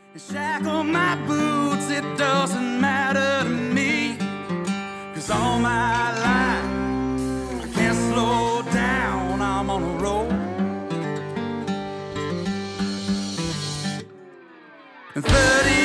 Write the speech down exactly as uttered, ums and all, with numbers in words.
and shackle my boots, it doesn't matter to me. Cause all my life I can't slow down, I'm on a roll. And thirty